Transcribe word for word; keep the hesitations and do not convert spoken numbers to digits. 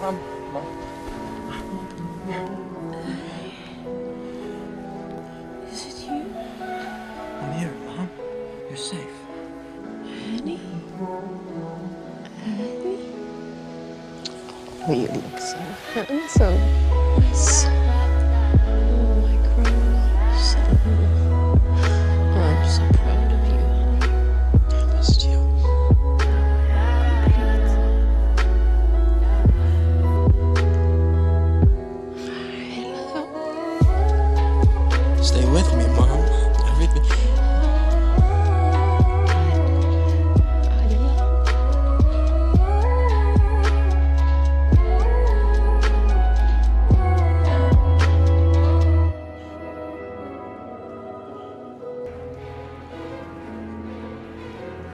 Mom, Mom. Is it you? I'm here, Mom. You're safe. Annie? Annie? Oh, you look so handsome. My son. Oh, my grown-up son.